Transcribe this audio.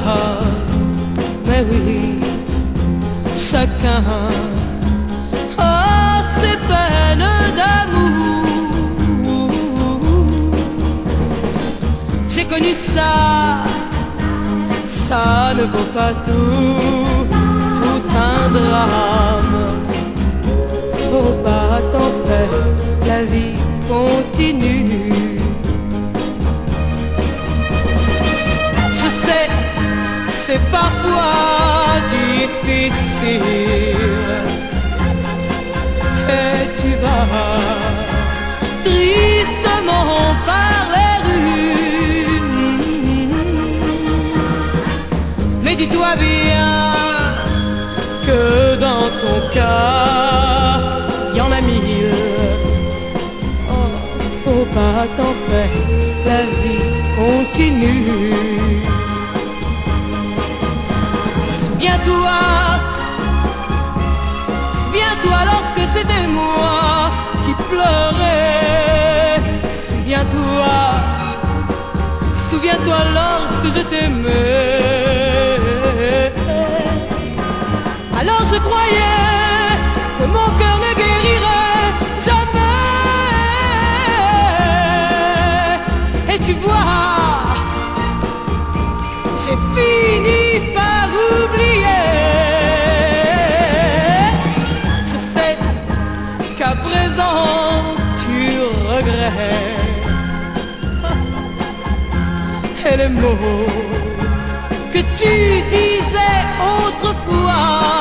mais oui, chacun a ses peines d'amour. J'ai connu ça, ça ne vaut pas tout, tout un drame. Faut pas t'en faire, la vie continue. Je sais, c'est parfois difficile, et tu vas tristement par les rues. Mais dis-toi bien que dans ton cas, y en a mille. Oh, faut pas t'en faire, la vie continue. Souviens-toi, souviens-toi lorsque c'était moi qui pleurais. Souviens-toi, souviens-toi lorsque je t'aimais. Alors je croyais que mon cœur ne guérirait jamais. Et tu vois, j'ai fini par oublier. Je sais qu'à présent tu regrettes. Et les mots que tu disais autrefois